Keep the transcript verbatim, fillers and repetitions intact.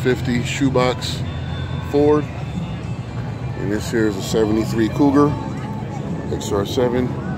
fifty shoebox Ford. And this here is a seventy-three Cougar X R seven.